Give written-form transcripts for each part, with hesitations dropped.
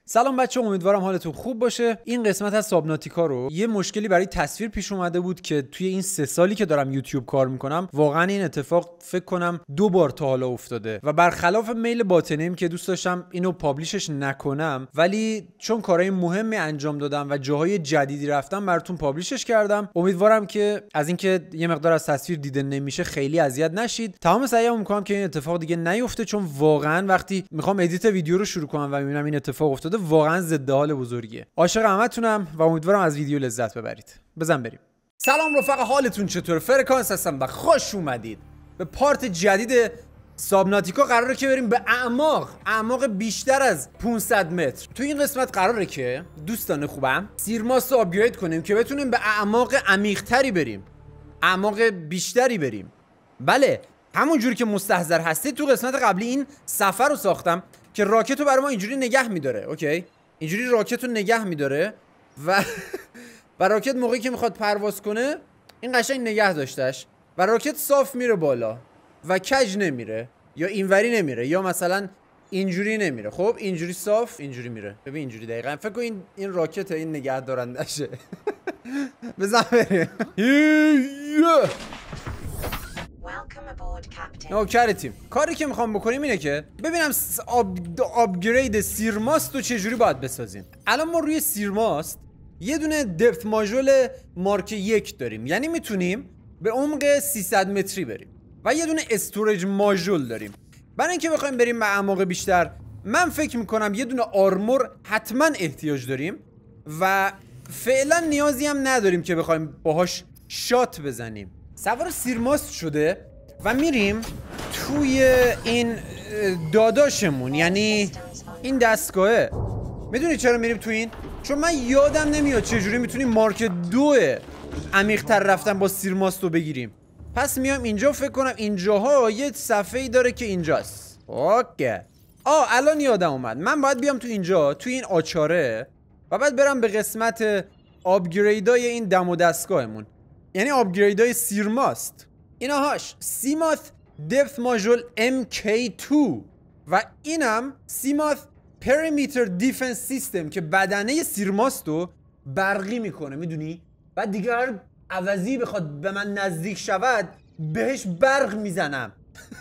سلام بچه، امیدوارم حالتون خوب باشه. این قسمت از سابناتیکا رو یه مشکلی برای تصویر پیش اومده بود که توی این 3 سالی که دارم یوتیوب کار میکنم واقعا این اتفاق فکر کنم 2 بار تا حالا افتاده و برخلاف میل باطنیم که دوست داشتم اینو پابلیشش نکنم، ولی چون کارهای مهمی انجام دادم و جاهای جدیدی رفتم براتون پابلیشش کردم. امیدوارم که از اینکه یه مقدار از تصویر دیده نمیشه خیلی اذیت نشید. تمام سعیمو میکنم که این اتفاق دیگه نیفته، چون واقعا وقتی میخوام ادیت ویدیو رو شروع کنم و میبینم این اتفاق افتاده واقعا ضد حال بزرگیه. عاشق همتونم و امیدوارم از ویدیو لذت ببرید. بزن بریم. سلام رفقا، حالتون چطوره؟ فرکانس هستم و خوش اومدید به پارت جدید سابناتیکا. قراره که بریم به اعماق بیشتر از 500 متر. تو این قسمت قراره که دوستان خوبم سیرماست رو آپگرید کنیم که بتونیم به اعماق عمیق‌تری بریم، اعماق بیشتری بریم. بله، همون جوری که مستحضر هستید تو قسمت قبلی این سفر رو ساختم که راکت رو برای ما اینجوری نگه میداره. اوکی، اینجوری راکت رو نگه میداره و راکت موقعی که میخواد پرواز کنه این قشنگ نگه داشتش و راکت صاف میره بالا و کج نمیره یا اینوری نمیره یا مثلا اینجوری نمیره. خب اینجوری صاف اینجوری میره. ببین اینجوری دقیقاً فکر کن این راکت این نگه دارندشه. بزن بریم. نوکر تیم. کاری که میخوام بکنیم اینه که ببینم آپگرید سیرماست رو چجوری باید بسازیم. الان ما روی سیرماست یه دونه دپت ماژول مارک 1 داریم، یعنی میتونیم به عمق 300 متری بریم و یه دونه استوریج ماژول داریم. برای اینکه بخوایم بریم به اعماق بیشتر من فکر میکنم یه دونه آرمور حتما احتیاج داریم و فعلا نیازی هم نداریم که بخوایم باهاش شات بزنیم. سوار سیرماست شده و میریم توی این داداشمون، یعنی این دستگاهه. میدونی چرا میریم تو این؟ چون من یادم نمیاد چجوری میتونیم مارک 2 عمیق‌تر رفتن با سیرماست رو بگیریم. پس میام اینجا، فکر کنم اینجاها یه صفحه‌ای داره که اینجاست. اوکی. الان یادم اومد، من باید بیام تو اینجا، تو این آچاره، و بعد برم به قسمت آپگریدای این دم و دستگاهمون، یعنی آپگریدای سیرماست. ایناهاش سیماث دپت ماژول MK2 و اینم سیماث پریمیتر دیفنس سیستم که بدنه سیرماست رو برقی میکنه، میدونی؟ بعد دیگه هر عوضی بخواد به من نزدیک شود بهش برق میزنم.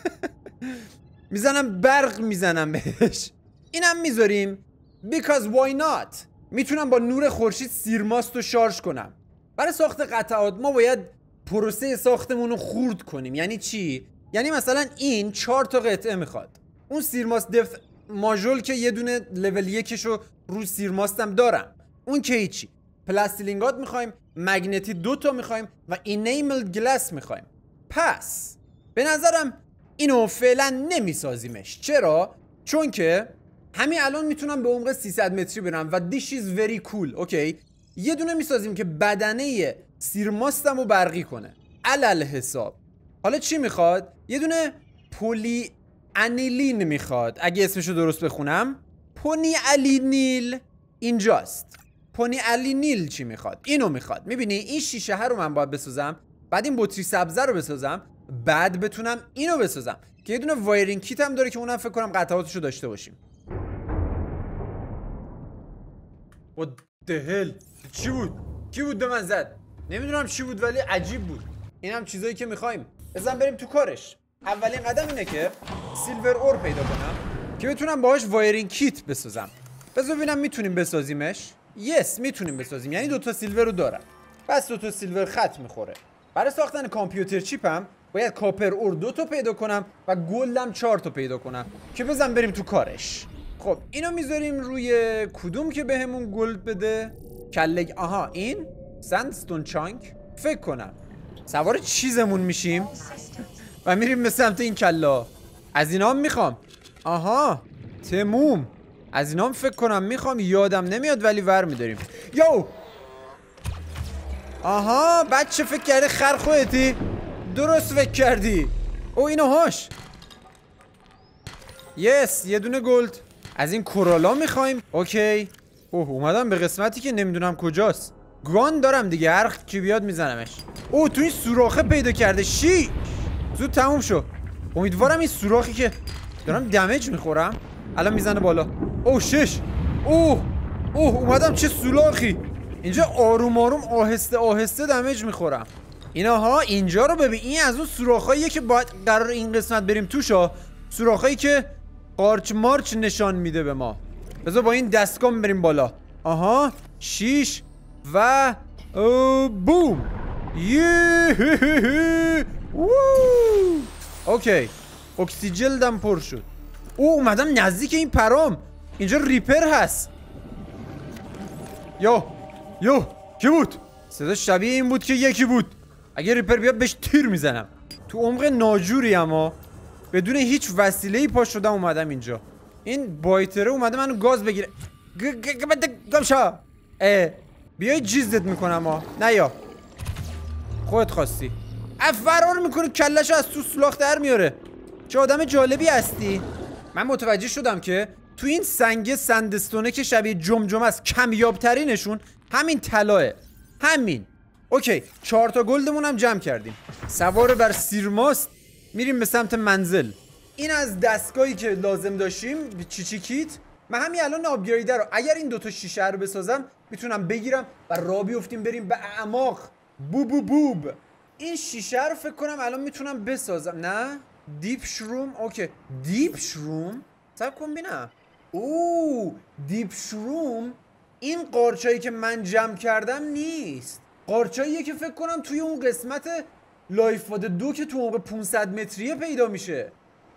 برق میزنم بهش. اینم میذاریم because why not. میتونم با نور خورشید سیرماست رو شارژ کنم. برای ساخت قطعات ما باید پروسه ساختمون رو خورد کنیم. یعنی چی؟ یعنی مثلا این 4 تا قطعه میخواد. اون سیرماست دپت ماژول که یه دونه لول 1 رو رو سیرماستم دارم، اون که هیچی. پلاستیلینگات میخوایم، مگنتی 2 تا میخوایم و اینیملد گلاس میخوایم. پس به نظرم اینو فعلا نمیسازیمش. چرا؟ چون که همین الان میتونم به عمق 300 متری برم و this is very cool. اوکی، یه دونه میسازیم که بدنه سیرماستم رو برقی کنه علل حساب. حالا چی میخواد؟ یه دونه پلی انیلین میخواد، اگه اسمشو درست بخونم. پونی الینیل اینجاست. پونی الینیل چی میخواد؟ اینو میخواد. میبینی این شیشه ها رو من باید بسازم، بعد این بطری سبزه رو بسازم، بعد بتونم اینو بسازم که یه دونه وایرینگ کیت هم داره که اونم فکر کنم قطعاتشو داشته باشیم. What the hell؟ چی بود؟ کی بود به من زد؟ نمیدونم چی بود ولی عجیب بود. این هم چیزایی که میخوایم. بزن بریم تو کارش. اولین قدم اینه که سیلور اور پیدا کنم که بتونم باهاش وایرینگ کیت بسازم. بذار ببینم میتونیم بسازیمش. یس میتونیم بسازیم، یعنی 2 تا سیلور رو دارم. بس 2 تا سیلور خط میخوره. برای ساختن کامپیوتر چیپم باید کاپر اور 2 تا پیدا کنم و گلدم 4 تا پیدا کنم که بزن بریم تو کارش. خب اینو میذاریم روی کدوم که بهمون گلد بده؟ کلگ. این سندستون چانک فکر کنم. سوار چیزمون میشیم و میریم به سمت این کلا. از اینا هم میخوام. تموم. از اینا هم فکر کنم میخوام، یادم نمیاد ولی ور میداریم. یو بچه فکر کرده خر خودتی؟ درست فکر کردی. ایناهاش. یس، یه دونه گلد. از این کورالا میخوایم. اوکی. اومدم به قسمتی که نمیدونم کجاست. گان دارم دیگه، هر کی بیاد میزنمش. تو این سوراخه پیدا کرده. زود تموم شو. امیدوارم این سوراخی که دارم دمیج میخورم الان میزنه بالا. 6 اوه اومدم چه سولاخی. اینجا آروم آروم آهسته آهسته دمیج میخورم. اینها اینجا رو ببین، این از اون سوراخاییه که باید قرار این قسمت بریم توشا. سوراخایی که قارچ مارچ نشان میده به ما. بذار با این دستگاه بریم بالا. آها 6 و بوم. اوکی اکسیجلدم پر شد. اومدم نزدیک این پرام. اینجا ریپر هست. یو کی بود؟ صدا شبیه این بود که یکی بود. اگه ریپر بیاد بهش تیر میزنم. تو عمق ناجوری اما بدون هیچ وسیله‌ای پا شدم اومدم اینجا. این بایتره اومده منو گاز بگیره. گمشا بیای جیزدت میکنم ها. نه یا خودت خواستی. فرار میکنه کلشو از تو سولاخ در میاره. چه آدم جالبی هستی. من متوجه شدم که تو این سنگ سندستونه که شبیه جمجمه است کمیابترینشون همین طلاه. همین. اوکی 4 تا گلدمون هم جمع کردیم. سوار بر سیرماست میریم به سمت منزل. این از دستگاهی که لازم داشتیم چی کیت. من همین الان آپگریدر رو اگر این دوتا شیشه رو بسازم میتونم بگیرم و راه بیفتیم بریم به اعماق. بوب این شیشه رو فکر کنم الان میتونم بسازم. نه دیپ شروم. اوکی دیپ شروم صبر کن ببینم. دیپ شروم این قارچایی که من جمع کردم نیست. قارچاییه که فکر کنم توی اون قسمت لایف واد 2 که تو عمق 500 متریه پیدا میشه.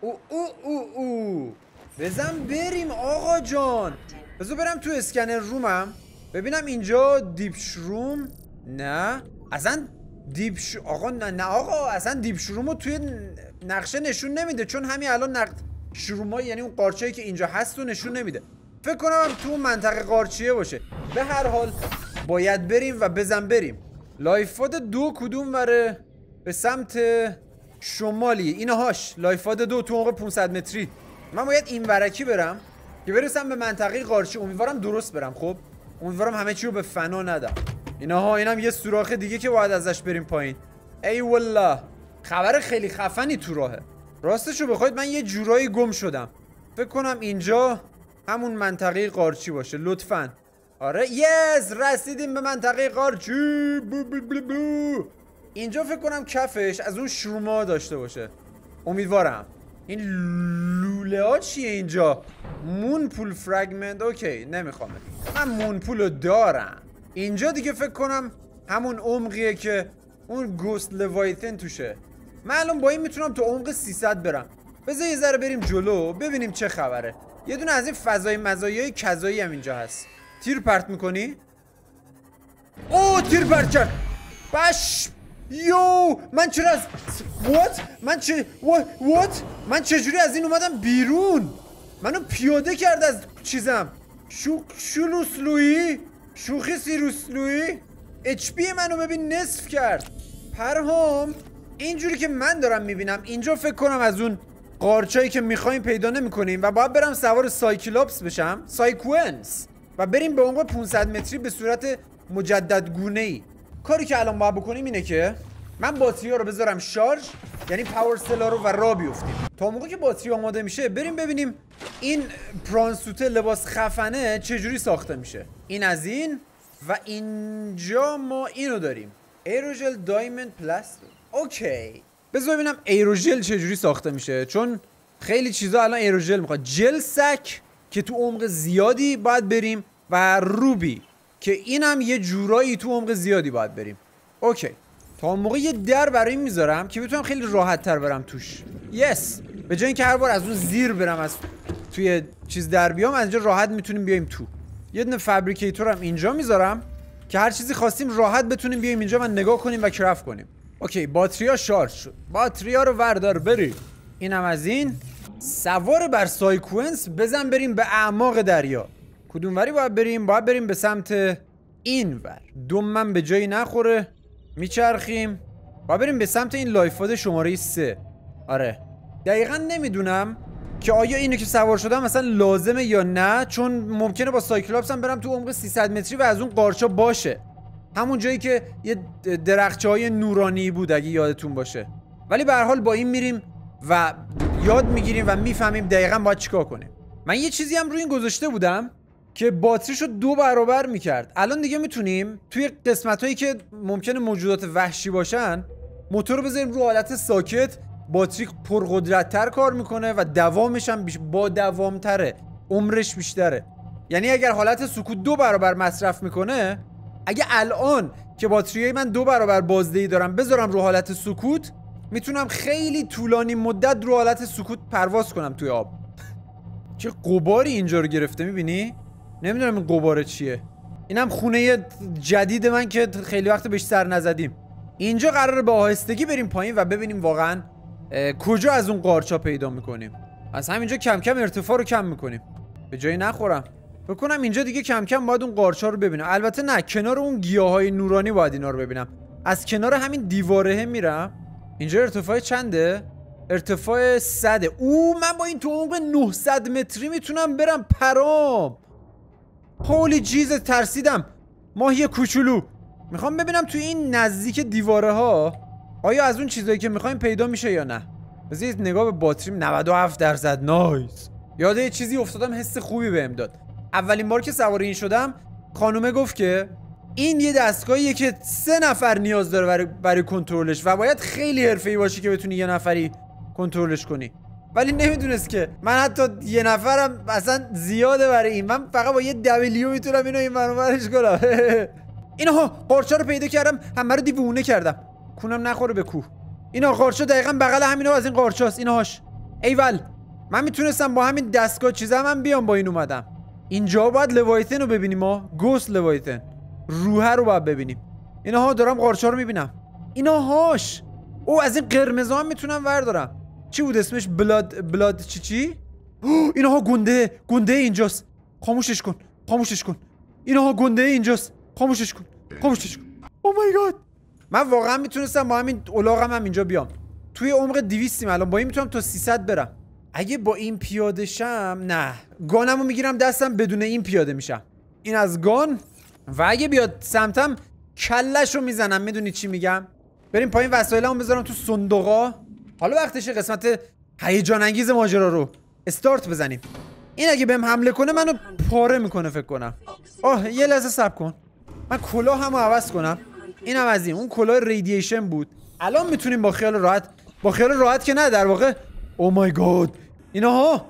بزن بریم آقا جان. بذار برم تو اسکنر رومم ببینم اینجا دیپ شروم. نه اصلا آقا نه آقا اصلا دیپ شرومو توی نقشه نشون نمیده، چون همین الان شرومای یعنی اون قارچایی که اینجا هست رو نشون نمیده. فکر کنم تو منطقه قارچیه باشه. به هر حال باید بریم و بریم. لایفاد 2 کدوم وره؟ به سمت شمالی. اینهاش لایفاد 2 تو عمق 500 متری. من باید این ورکی برم که برسم به منطقه قارچی. امیدوارم درست برم. خب امیدوارم همه چی رو به فنا ندم. اینها اینم یه سوراخ دیگه که باید ازش بریم پایین. ای والله خبر خیلی خفنی تو راهه. راستشو بخواید من یه جورایی گم شدم. فکر کنم اینجا همون منطقه قارچی باشه. لطفاً آره رسیدیم به منطقه قارچی. اینجا فکر کنم کفش از اون شروما داشته باشه. امیدوارم. این لوله ها چیه اینجا؟ مون پول فرگمنت. اوکی نمیخوام. من مون پولو دارم. اینجا دیگه فکر کنم همون عمقیه که اون گوست لوایتن توشه. من الان با این میتونم تو عمق 300 برم. بذار یه ذره بریم جلو ببینیم چه خبره. یه دونه از این فضای مزایای کذایی هم اینجا هست. تیر پرت میکنی؟ تیر پرت کرد. باش من چرا از من چجوری از این اومدم بیرون؟ منو پیاده کرد از چیزم. شوخی سیروسلویی اچ پی منو ببین نصف کرد. پرهام اینجوری که من دارم میبینم اینجا فکر کنم از اون قارچایی که میخوایم پیدا نمیکنیم و باید برم سوار سایکلوپس بشم، سایکونس، و بریم به عمق 500 متری به صورت مجدد گونه ای. کاری که الان باید بکنیم اینه که من باتری ها رو بذارم شارژ، یعنی پاور سلا رو، و راه بیفتیم. تا موقعی که باتری آماده میشه بریم ببینیم این پرانسوت لباس خفنه چجوری ساخته میشه. این از این و اینجا ما اینو داریم، ایروژل دایموند پلاستر. اوکی بذار ببینم ایروژل چجوری ساخته میشه، چون خیلی چیزا الان ایروژل میخواد. جل سک که تو عمق زیادی باید بریم، و روبی که اینم یه جورایی تو عمق زیادی باید بریم. اوکی تا موقع یه در برای این میذارم که بتونم خیلی راحت تر برم توش. به جای اینکه هر بار از اون زیر برم از توی چیز در بیام، از اینجا راحت میتونیم بیایم تو. یه دونه فابریکیتور هم اینجا میذارم که هر چیزی خواستیم راحت بتونیم بیایم اینجا و نگاه کنیم و کرافت کنیم. اوکی باتریا شارژ شد. باتریا رو وردار بریم. اینم از این. سوار بر سایکونس بزن بریم به اعماق دریا. کدوم وری باید بریم؟ باید بریم به سمت این ور. دومم به جایی نخوره. میچرخیم. باید بریم به سمت این لایفاد شماره 3. آره دقیقا نمیدونم که آیا اینو که سوار شدم مثلا لازمه یا نه، چون ممکنه با سایکلاپس هم برم تو عمق 300 متری و از اون قارچا باشه، همون جایی که یه درختچه‌های نورانی بود اگه یادتون باشه. ولی به هر حال با این میریم و یاد میگیریم و میفهمیم دقیقاً باید چیکار کنیم. من یه چیزی هم روی این گذاشته بودم که باتریشو 2 برابر میکرد. الان دیگه میتونیم توی قسمت‌هایی که ممکنه موجودات وحشی باشن موتور رو بذاریم رو حالت ساکت، باتری پرقدرت‌تر کار میکنه و دوامش هم با دوام‌تره، عمرش بیشتره. یعنی اگر حالت سکوت 2 برابر مصرف میکنه، اگه الان که باتریای من 2 برابر بازدهی دارم بذارم رو حالت سکوت، میتونم خیلی طولانی مدت رو حالت سکوت پرواز کنم توی آب. چه غباری اینجا رو گرفته، میبینی؟ نمیدونم این غباره چیه. اینم خونه جدید من که خیلی وقت بهش سر نزدیم. اینجا قراره به آهستگی بریم پایین و ببینیم واقعا کجا از اون قارچا پیدا میکنیم. از همینجا کم کم ارتفاع رو کم میکنیم به جایی نخورم. بکنم اینجا دیگه کم کم باید اون قارچا رو ببینم. البته نه، کنار اون گیاهای نورانی باید اینا رو ببینم. از کنار همین دیواره میرم. اینجا ارتفاع چنده؟ ارتفاع 100. من با این تو عمق 900 متری میتونم برم پرام. هولی جیز، ترسیدم. ماهی کوچولو. میخوام ببینم توی این نزدیک دیواره ها آیا از اون چیزایی که میخوایم پیدا میشه یا نه. بذارید نگاه به باتریم 97%. نایس. یاد یه چیزی افتادم، حس خوبی بهم داد. اولین بار که سوار این شدم خانومه گفت که این یه دستگاهیه که 3 نفر نیاز داره برای کنترلش و باید خیلی حرفه‌ای باشی که بتونی یه نفری کنترلش کنی. ولی نمیدونست که من حتی یه نفرم اصلا زیاده برای این. من فقط با یه دبلیو میتونم اینو این برش کنم. اینها قارچا رو پیدا کردم، همه رو دیوونه کردم. کونم نخوره به کوه. اینا قارچا دقیقاً بغل همینا از این قارچاست. اینهاش. ایول. من میتونستم با همین دستگاه چیزا من بیام، با این اومدم. اینجا باید لوایتن رو ببینیم ما. گوست لوایتن. روحه رو باید ببینیم. اینها دارم قارچا رو میبینم. اینهاش. او از این قرمزا هم میتونم وردارم. چی بود اسمش؟ بلاد چی؟ اینها گنده اینجاست. خاموشش کن. اینها گنده اینجاست. خاموشش کن. او مای گاد. من واقعا میتونستم با همین الاغم هم اینجا بیام. توی عمق 200 الان با این میتونم تا 300 برم. اگه با این پیاده شم، نه، گانمو میگیرم دستم، بدون این پیاده میشم. این از گان. و اگه بیاد سمتم کله‌شو میزنم. میدونی چی میگم؟ بریم پایین، وسایلمو بذارم تو صندوقا. حالا وقتشه قسمت هیجان انگیز ماجرا رو استارت بزنیم. این اگه بهم حمله کنه منو پاره میکنه فکر کنم. یه لحظه صبر کن. من کلاهمو عوض کنم. اینم از این. اون کلاه ریدییشن بود. الان میتونیم با خیال راحت که نه در واقع. او مای گاد. اینها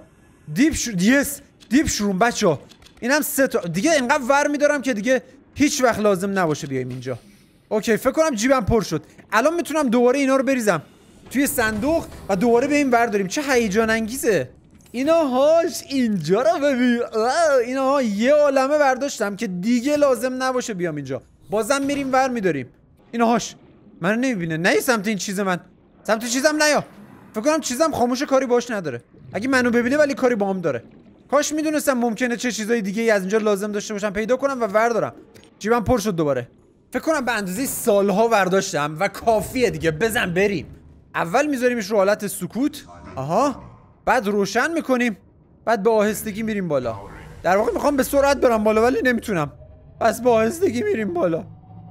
دیپ شروم بچه‌ها. اینم 3 تا دیگه. اینقدر ور میدارم که دیگه هیچ وقت لازم نباشه بیایم اینجا. اوکی، فکر کنم جیبم پر شد. الان میتونم دوباره اینا رو بریزم توی صندوق و دوباره به این برداریم. چه هیجان انگیزه. اینهاش. اینجا رو ببین. اینها یه عالمه برداشتم که دیگه لازم نباشه بیام اینجا. بازم میریم ور میداریم. اینهاش. منو نمیبینه. نه سمت این چیز من. سمت چیزم نیا. فکر کنم چیزم خاموشه، کاری باش نداره. اگه منو ببینه ولی کاری با هم داره. کاش میدونستم ممکنه چه چیزای دیگه ای از اینجا لازم داشته باشم پیدا کنم و وردارم. جیبم پر شد دوباره. فکر کنم به اندازه سالها ورداشتم و کافیه دیگه. بزن بریم. اول میذاریمش رو حالت سکوت. بعد روشن میکنیم. بعد به آهستگی میریم بالا. در واقع میخوام به سرعت برم بالا ولی نمیتونم. پس به آهستگی میریم بالا.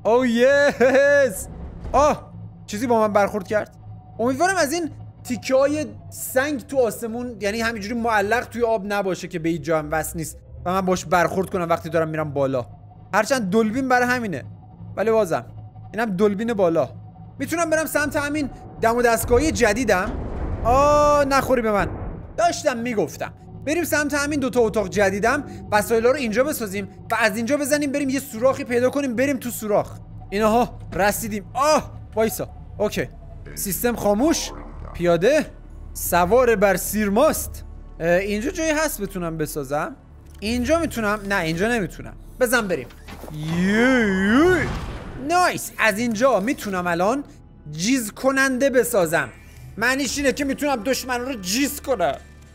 یس. چیزی با من برخورد کرد. امیدوارم از این تیکه های سنگ تو آسمون، یعنی همینجوری معلق توی آب نباشه که به هیچ جا هم وصل نیست و من باش برخورد کنم وقتی دارم میرم بالا. هرچند دلبین برای همینه، ولی بازم اینم دلبین بالا. میتونم برم سمت همین دم و دستگاهی جدیدم. نخوری به من. داشتم میگفتم بریم سمت همین 2 تا اتاق جدیدم، وسایلا رو اینجا بسازیم و از اینجا بزنیم بریم یه سوراخی پیدا کنیم بریم تو سوراخ. اینها رسیدیم. وایسا. اوکی. سیستم خاموش. پیاده. سوار بر سیرماست. اینجا جایی هست بتونم بسازم؟ اینجا میتونم؟ نه اینجا نمیتونم. بزن بریم. نایس. از اینجا میتونم الان جیز کننده بسازم. معنیش اینه که میتونم دشمن رو جیز کنم.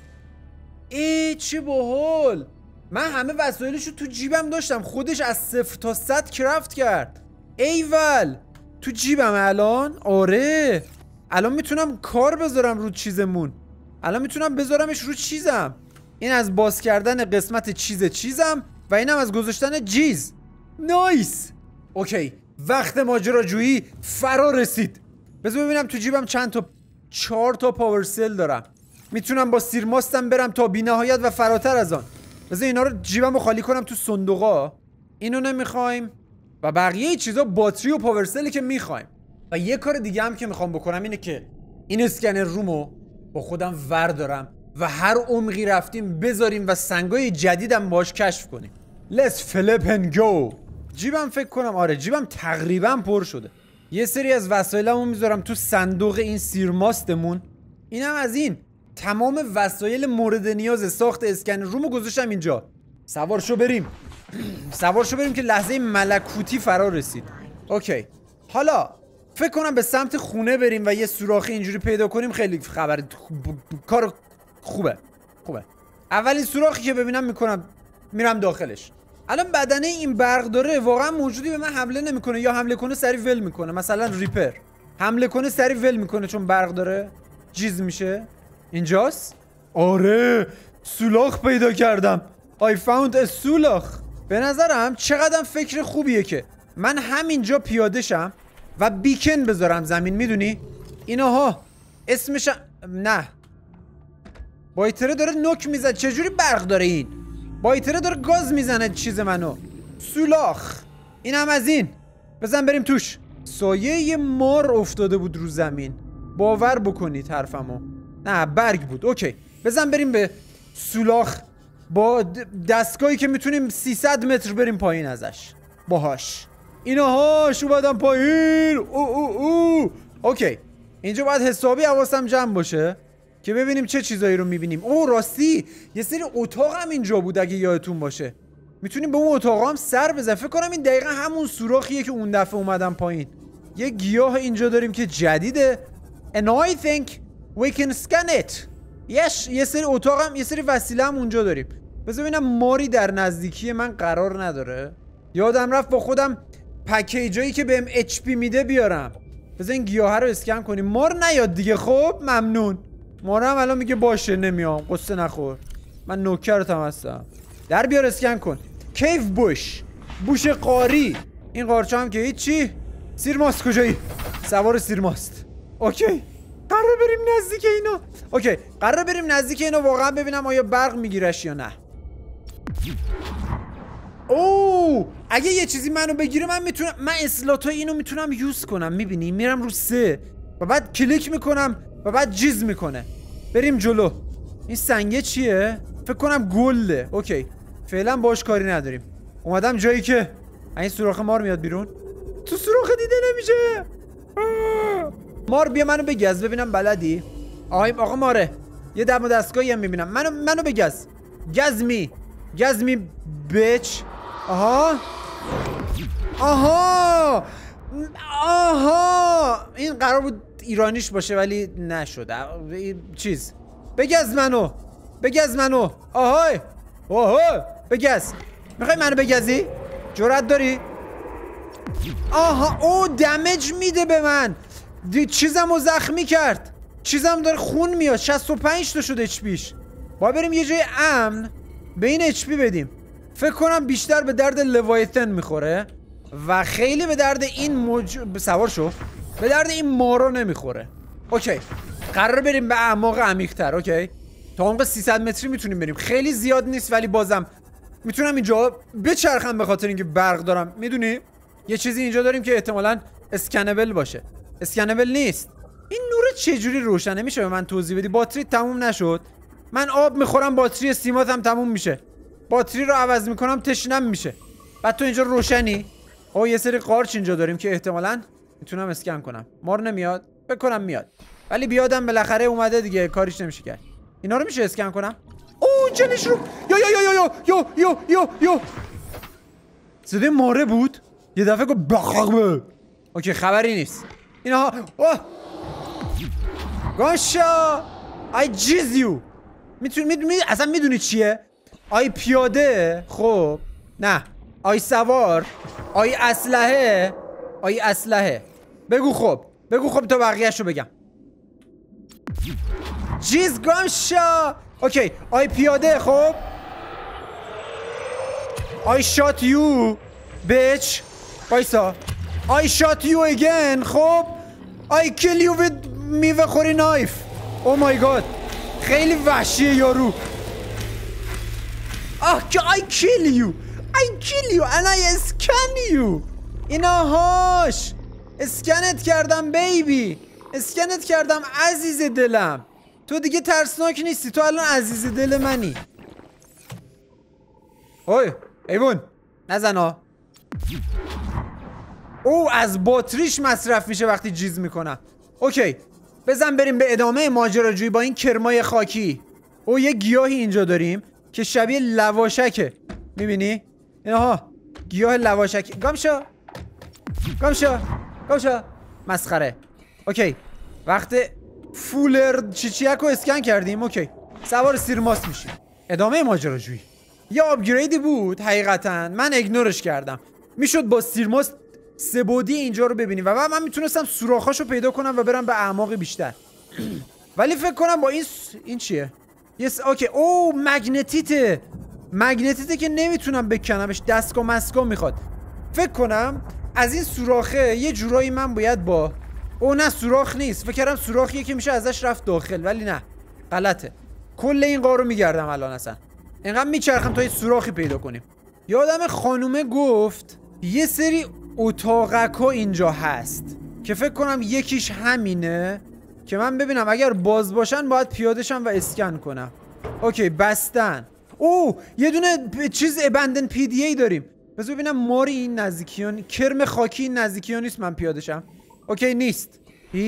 چه باحال. من همه وسایلشو تو جیبم داشتم. خودش از 0 تا 100 کرافت کرد. ایول. تو جیبم الان. آره. الان میتونم کار بذارم رو چیزمون. الان میتونم بذارمش رو چیزم. این از باز کردن قسمت چیزم و اینم از گذاشتن جیز. نایس. اوکی. وقت ماجراجویی فرا رسید. بذار ببینم تو جیبم چند تا. 4 تا پاور سل دارم. میتونم با سیرماستم برم تا بی‌نهایت و فراتر از آن. بذار اینا رو جیبمو خالی کنم تو صندوقا. اینو نمیخوایم و بقیه چیزا باتری و پاورسلی که میخوایم. و یه کار دیگه هم که میخوام بکنم اینه که این اسکنر رومو با خودم وردارم و هر عمقی رفتیم بذاریم و سنگای جدیدم باش کشف کنیم. Let's flip and go. جیبم فکر کنم آره جیبم تقریبا پر شده. یه سری از وسایلمو میذارم تو صندوق این سیرماستمون. اینم از این. تمام وسایل مورد نیاز ساخت اسکنر رومو گذاشتم اینجا. سوار شو بریم. سوار شو بریم که لحظه ملکوتی فرا رسید. اوکی. حالا فکر کنم به سمت خونه بریم و یه سوراخی اینجوری پیدا کنیم. خیلی خبر کار خوبه. اولین سوراخی که ببینم میرم داخلش. الان بدنه این برق داره واقعا موجودی به من حمله نمیکنه یا حمله کنه سری ول میکنه. مثلا ریپر حمله کنه سری ول میکنه چون برق داره جیز میشه. اینجاست؟ آره سولاخ پیدا کردم. I found a سولاخ. به نظرم چقدر فکر خوبیه که من همینجا پیاده شم و بیکن بذارم زمین. میدونی اینها اسمش نه بایتره داره نوک میزنه. چجوری برق داره این؟ بایتره داره گاز میزنه چیز منو. سولاخ. این هم از این. بزن بریم توش. سایه یه مار افتاده بود رو زمین. باور بکنید حرفمو. نه برگ بود. اوکی بزن بریم به سولاخ با دستگاهی که میتونیم 300 متر بریم پایین ازش باهاش. اینهاش اومدم پایین. اوکی اینجا باید حسابی حواسم جمع باشه که ببینیم چه چیزایی رو میبینیم. راستی یه سری اتاق هم اینجا بود اگه یادتون باشه. میتونیم به اون اتاق هم سر بزنیم. فکر کنم این دقیقا همون سوراخیه که اون دفعه اومدم پایین. یه گیاه اینجا داریم که جدیده. And I think we can scan it. یه سری اتاق هم یه سری وسیله هم اونجا داریم. بذار ببینم ماری در نزدیکی من قرار نداره. یادم رفت با خودم پکیجایی که بهم HP میده بیارم. بذار این گیاه رو اسکن کنیم. مار نیاد دیگه. خب ممنون. مار هم الان میگه باشه نمیام. قصه نخور. من نوکرتم هستم. در بیار اسکن کن. کیف بوش قاری. این قارچه هم که هیچی. سیرماست کجایی؟ سوار سیرماست. اوکی قراره بریم نزدیک اینا. اوکی قراره بریم نزدیک اینا واقعا ببینم آیا برق میگیرش یا نه. اگه یه چیزی منو بگیره من اسلاتای اینو میتونم یوز کنم. میبینی میرم رو 3 و بعد کلیک میکنم و بعد جیز میکنه. بریم جلو. این سنگه چیه؟ فکر کنم گله. اوکی فعلا باش کاری نداریم. اومدم جایی که این سوراخ مار میاد بیرون. تو سوراخ دیده نمیشه. مار بیا منو بگز ببینم بلدی. آقا ماره یه دم و دستگاهی هم میبینم. منو بگز. گزمی بیچ. آها این قرار بود ایرانیش باشه ولی نشد. چیز بگز منو. آهای بگز. میخوای منو بگزی؟ جرأت داری؟ دمج میده به من. چیزمو زخمی کرد. چیزم داره خون میاد. 65 تا شد اچپیش. باید بریم یه جای امن به این اچپی بدیم. فکر کنم بیشتر به درد لوایتن میخوره و خیلی به درد این سوار شو. به درد این مارو نمیخوره. اوکی قرار بریم به اعماق عمیق‌تر. اوکی تا عمق 300 متری میتونیم بریم. خیلی زیاد نیست ولی بازم میتونم اینجا بچرخم به خاطر اینکه برق دارم. میدونی یه چیزی اینجا داریم که احتمالاً اسکنبل باشه. اسکنبل نیست. این نور چجوری روشنه؟ میشه به من توضیح بدی؟ باتری تموم نشد. من آب میخورم باتری استیماتم تموم میشه. باتری رو عوض میکنم تشنم میشه. بعد تو اینجا روشنی. یه سری قارچ اینجا داریم که احتمالاً میتونم اسکن کنم. مار نمیاد. فکر کنم میاد. ولی بیادم بالاخره اومده دیگه کاریش نمیشه کرد. اینا رو میشه اسکن کنم؟ جنش رو یا صدای ماره بود. یه دفعه گفت بخاقبه. اوکی خبری نیست. اینها گاشا I جیز یو. اصلا میدونی چیه؟ آی پیاده. خب نه آی سوار. آی اسلحه. بگو خب تا بقیه‌شو بگم. جیز گاشا. اوکی آی پیاده. خب I shot you bitch. وایسا I shot you again. خب I kill you with میوه خوری نایف. Oh my god خیلی وحشیه یارو. I kill you and I scan you. ایناهاش اسکنت کردم بیبی، اسکنت کردم عزیز دلم. تو دیگه ترسناک نیستی، تو الان عزیز دل منی. اوی ایوون نزن ها. او از باتریش مصرف میشه وقتی جیز میکنم. اوکی بزن بریم به ادامه ماجراجویی با این کرمای خاکی. او یه گیاهی اینجا داریم که شبیه لواشکه، میبینی؟ اینها گیاه لواشک. گمشو مسخره. اوکی وقت فولر چیچیک رو اسکن کردیم. اوکی سوار سیرماست میشیم. ادامه ماجراجویی. یه آپگریدی بود حقیقتا، من ایگنورش کردم. میشد با سیرماست سه‌بعدی اینجا رو ببینیم و بعد من میتونستم سوراخاشو پیدا کنم و برم به اعماق بیشتر. ولی فکر کنم با این چیه؟ اوکی او مگنتیته که نمیتونم بکنمش، دستگاه مسکا میخواد. فکر کنم از این سوراخه یه جورایی من باید با نه سوراخ نیست، فکر کردم سوراخیه که میشه ازش رفت داخل، ولی نه غلطه. کل این غارو میگردم الان، اصلا اینقدر میچرخم تا یه سوراخی پیدا کنیم. یادم خانومه گفت یه سری اتاقکا اینجا هست که فکر کنم یکیش همینه که من ببینم اگر باز باشن باید پیادهشم و اسکن کنم. اوکی بستن. یه دونه چیز ابندن پی دی ای داریم. بذار ببینم ماری این نزدیکیان، کرم خاکی این نزدیکیان نیست من پیادهشم. اوکی نیست.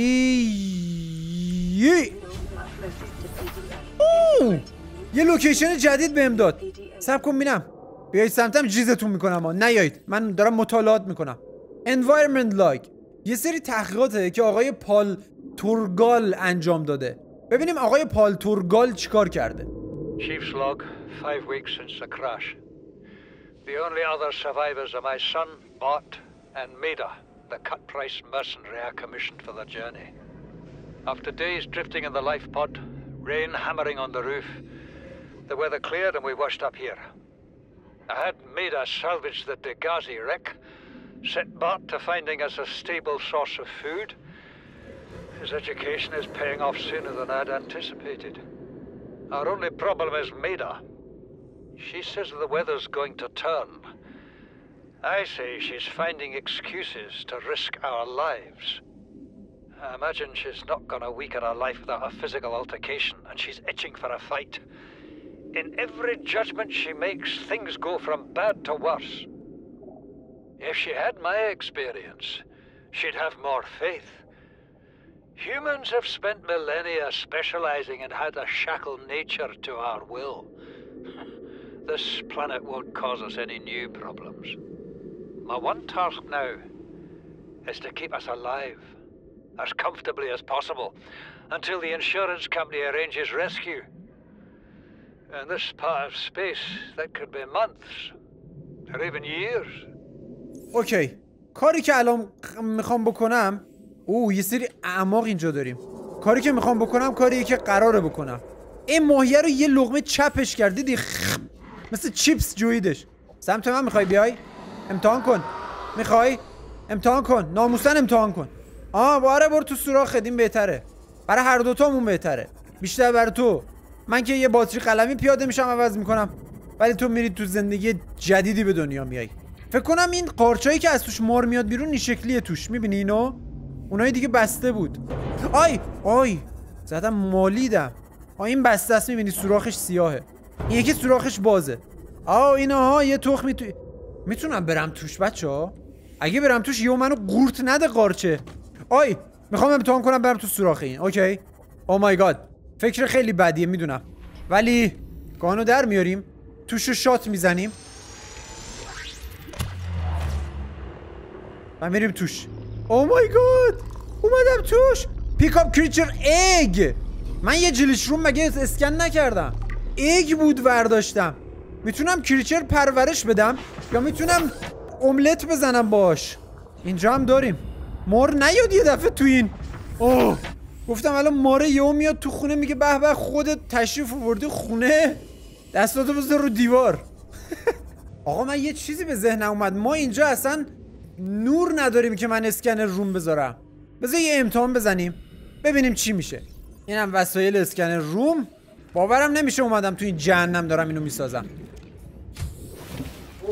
یه لوکیشن جدید بهم داد. صبر کن ببینم. بیایید سمتم جیزتون میکنم نیایید، من دارم مطالعات میکنم. environment log یه سری تحقیقاته که آقای پال تورگال انجام داده. ببینیم آقای پال تورگال چیکار کرده. Chief's log, 5 weeks since the crash. The only other survivors are my son, Bart, and Maida, the cut-price mercenary I commissioned for the journey. After days drifting in the life pod, rain hammering on the roof, the weather cleared and we washed up here. I had Maida salvage the Degazi wreck, set Bart to finding us a stable source of food. His education is paying off sooner than I'd anticipated. Our only problem is Maida. She says the weather's going to turn. I say she's finding excuses to risk our lives. I imagine she's not gonna weaken her life without a physical altercation, and she's itching for a fight. In every judgment she makes, things go from bad to worse. If she had my experience, she'd have more faith. Humans have spent millennia specializing in how to shackle nature to our will. This planet won't cause us any new problems. My one task now is to keep us alive, as comfortably as possible, until the insurance company arranges rescue. In this part of space, that could be months, or even years. اوکی کاری که الان میخوام بکنم یه سری اعماق اینجا داریم. کاری که میخوام بکنم کاریه که قراره بکنم. این ماهیه رو یه لقمه چپش کرد، دیدی؟ مثل چیپس جویدش. سمت من میخوای بیای؟ امتحان کن. میخوای؟ امتحان کن. ناموسن امتحان کن. باره برو تو سوراخ، این بهتره. برای هر دوتامون بهتره. بیشتر برای تو. من که یه باتری قلمی پیاده میشم عوض میکنم، ولی تو میری تو زندگی جدیدی به دنیا میای. فکر کنم این قارچایی که از توش مار میاد بیرون این شکلیه توش. میبینی اینو؟ اونایی دیگه بسته بود. آی زدم مالیدم. این بسته است، میبینی سوراخش سیاهه. این یکی سوراخش بازه. اینها یه تخمی میتونم برم توش بچه‌ها؟ اگه برم توش یهو منو قورت نده قارچه. میخوام امتحان کنم برم تو سوراخ این. اوکی. مای گاد. فکر خیلی بدیه میدونم، ولی گانو در میاریم، توشو شات میزنیم و میریم توش. مای گاد اومدم توش. پیک اپ کریچر اگ. من یه جلیش روم مگه اسکن نکردم؟ اگ بود ورداشتم. میتونم کریچر پرورش بدم یا میتونم املت بزنم باش. اینجا هم داریم. مار نیاد یه دفعه تو این. گفتم الان ماره یهو میاد تو خونه میگه به به خودت تشریف آوردی خونه، دستاتو بذار رو دیوار. آقا من یه چیزی به ذهنم اومد. ما اینجا اصلا نور نداریم که من اسکنر روم بذارم. بذار یه امتحان بزنیم ببینیم چی میشه. اینم وسایل اسکنر روم. باورم نمیشه اومدم تو این جهنم دارم اینو میسازم.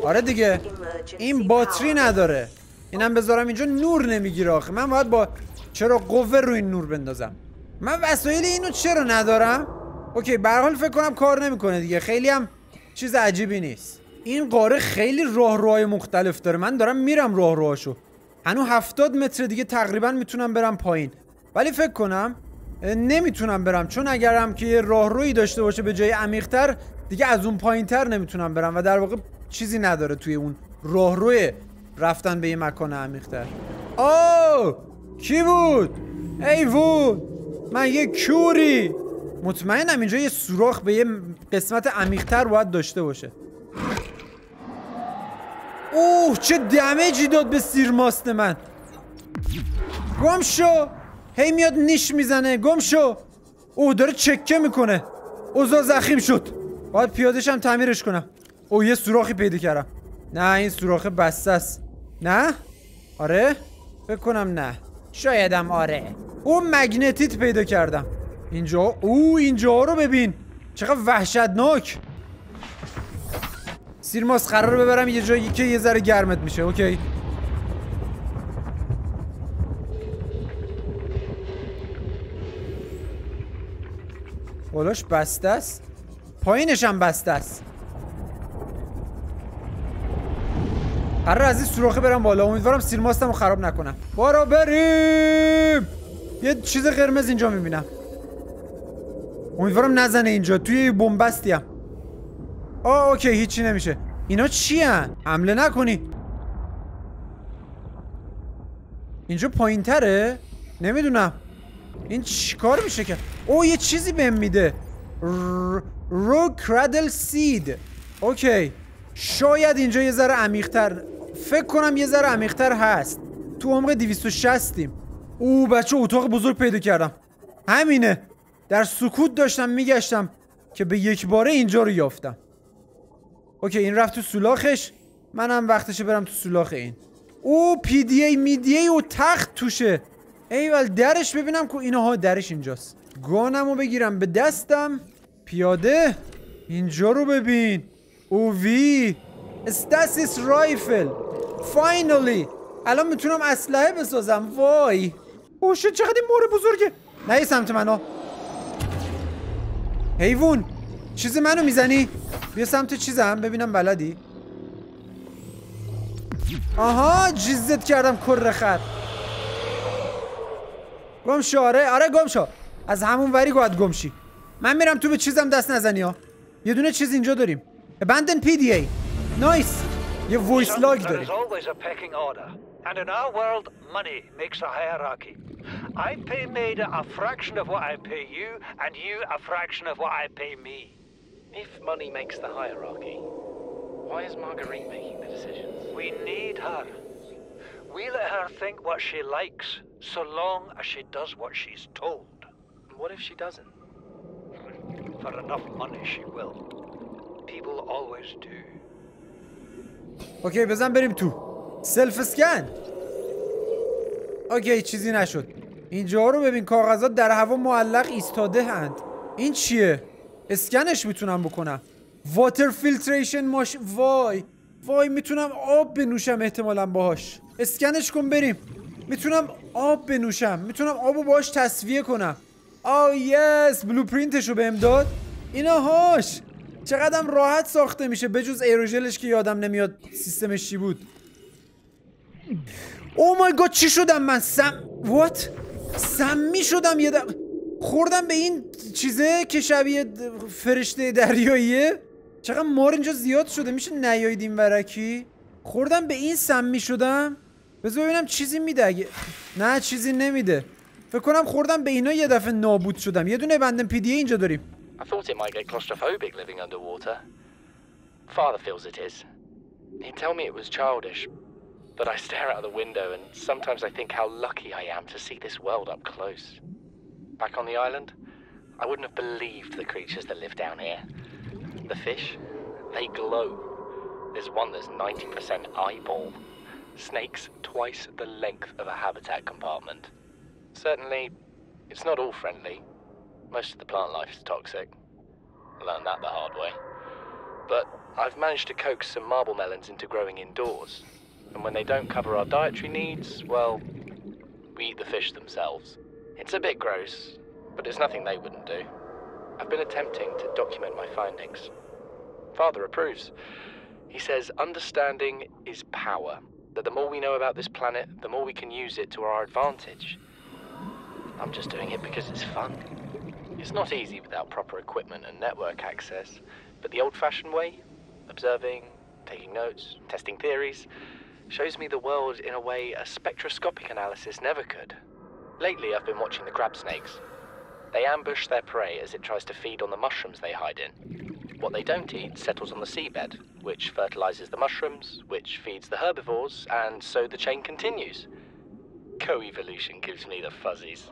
آره دیگه این باتری نداره. اینم بذارم اینجا نور نمیگیره آخه. من باید با چرا قوه روی این نور بندازم. من وسایل اینو چرا ندارم؟ اوکی به هر حال فکر کنم کار نمیکنه دیگه. خیلی هم چیز عجیبی نیست. این قاره خیلی راهروهای مختلف داره. من دارم میرم راهروهاشو. هنوز 70 متر دیگه تقریبا میتونم برم پایین. ولی فکر کنم نمیتونم برم، چون اگرم که یه راهرویی داشته باشه به جای عمیق‌تر دیگه از اون پایین‌تر نمیتونم برم و در واقع چیزی نداره توی اون راهروی رفتن به یه مکان عمیق‌تر. اوه کی بود؟ ایوون من یه کوری. مطمئنم اینجا یه سوراخ به یه قسمت عمیق‌تر باید داشته باشه. اوه چه دمیجی داد به سیرماست من. گم شو. هی میاد نیش میزنه. گم شو. اوه داره چکه میکنه. اوضاع زخیم شد. باید پیاده‌شم تعمیرش کنم. اوه یه سوراخی پیدا کردم. نه این سوراخ بسته است. نه؟ آره؟ فکر کنم نه. شایدم آره. اون مگنتیت پیدا کردم. اینجا اینجا رو ببین. چقدر وحشتناک. سیرماس قراره ببرم یه جایی که یه ذره گرمت میشه. اوکی. بالاش بسته است. پایینش هم بسته است. قراره از این سوراخه برم بالا. امیدوارم سیرماستمو خراب نکنم. بارا بریم. یه چیز قرمز اینجا میبینم. امیدوارم نزنه اینجا. توی بنبستی هم. اوکی هیچی نمیشه. اینا چی هن؟ حمله نکنی. اینجا پایین تره؟ نمیدونم. این چی کار میشه که؟ یه چیزی بهم میده. رو کرادل سید. اوکی شاید اینجا یه ذره عمیق‌تر. فکر کنم یه ذره عمیق‌تر هست. تو عمق 260یم. بچه اتاق بزرگ پیدا کردم. همینه. در سکوت داشتم میگشتم که به یک باره اینجا رو یافتم. اوکی این رفت تو سولاخش. منم وقتشه برم تو سولاخ این. پی دی ای میدی ای و تخت توشه. ایول درش ببینم که اینها درش اینجاست. گانمو بگیرم به دستم. پیاده اینجا رو ببین. وی استاسیس رایفل. فاینالی الان میتونم اسلحه بسازم. وای شد چقدر این مور بزرگه. نه سمت منو. حیوان چیز منو میزنی؟ بیا سمت چیزم ببینم بلدی. آها جیزت کردم کره خر. گم شو. آره گم شو. از همون وری باید گم شی. من میرم تو به چیزم دست نزنی ها. یه دونه چیز اینجا داریم. Abandon PDA. نایس. یه وایس لاگ داریم. And in our world, money makes a hierarchy. I pay Maida a fraction of what I pay you, and you a fraction of what I pay me. If money makes the hierarchy, why is Marguerite making the decisions? We need her. We let her think what she likes, so long as she does what she's told. What if she doesn't? For enough money she will. People always do. اوکی بزن بریم تو. سلف اسکن. اوکی چیزی نشد. اینجا رو ببین کاغذات در هوا معلق ایستاده هند. این چیه؟ اسکنش میتونم بکنم. واتر فیلتریشن وای میتونم آب بنوشم احتمالاً باهاش. اسکنش کن بریم. میتونم آب بنوشم. میتونم آبو باهاش تصفیه کنم. یس بلوپرینتشو بهم داد. ایناهاش چقدرم راحت ساخته میشه بجز ایروژلش که یادم نمیاد سیستمش چی بود. مای گاد چی شدم من؟ سمی شدم یه دقیقه. خوردم به این چیزه که شبیه فرشته دریاییه. چقدر مار اینجا زیاد شده. میشه نیایید این ورکی؟ خوردم به این سمی شدم. بذار ببینم چیزی میده. اگه نه چیزی نمیده. فکر کنم خوردم به اینا یه دفعه نابود شدم. یه دونه بندن پی دی ای اینجا داریم. I thought it might get claustrophobic living underwater. Father feels it is. He'd tell me it was childish, but I stare out of the window and sometimes I think how lucky I am to see this world up close. Back on the island, I wouldn't have believed the creatures that live down here. The fish, they glow. There's one that's 90% eyeball. Snakes twice the length of a habitat compartment. Certainly, it's not all friendly. Most of the plant life is toxic. I learned that the hard way. But I've managed to coax some marble melons into growing indoors. And when they don't cover our dietary needs, well, we eat the fish themselves. It's a bit gross, but it's nothing they wouldn't do. I've been attempting to document my findings. Father approves. He says understanding is power, that the more we know about this planet, the more we can use it to our advantage. I'm just doing it because it's fun. It's not easy without proper equipment and network access, but the old-fashioned way, observing, taking notes, testing theories, shows me the world in a way a spectroscopic analysis never could. Lately, I've been watching the crab snakes. They ambush their prey as it tries to feed on the mushrooms they hide in. What they don't eat settles on the seabed, which fertilizes the mushrooms, which feeds the herbivores, and so the chain continues. Co-evolution gives me the fuzzies.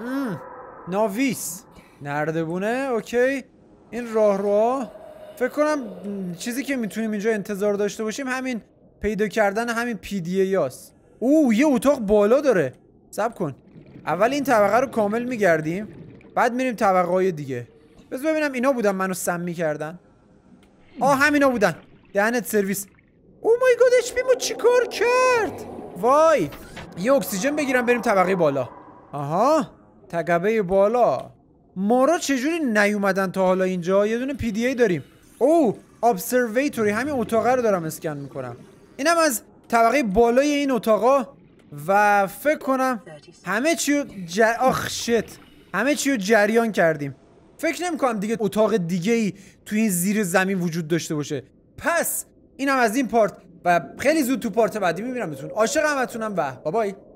ناویس نردبونه. اوکی، این راه فکر کنم چیزی که میتونیم اینجا انتظار داشته باشیم همین پیدا کردن همین PDA هاست. یه اتاق بالا داره. صبر کن، اول این طبقه رو کامل میگردیم، بعد میریم طبقه های دیگه. بذار ببینم اینا بودن منو سم میکردن. همینا بودن. دهنت سرویس. مای گاد HP مو چیکار کرد؟ وای، یه اکسیژن بگیرم بریم طبقه بالا. طبقه بالا. مارا چجوری نیومدن تا حالا اینجا؟ یه دونه PDA داریم. ابزرویتوری، همین اتاقه رو دارم اسکن میکنم. اینم از طبقه بالای این اتاقا و فکر کنم همه چیو همه چیو جریان کردیم. فکر نمی‌کنم دیگه اتاق دیگه‌ای تو این زیر زمین وجود داشته باشه. پس اینم از این پارت و خیلی زود تو پارت بعدی میبینمتون. عاشق همتونم. بابای.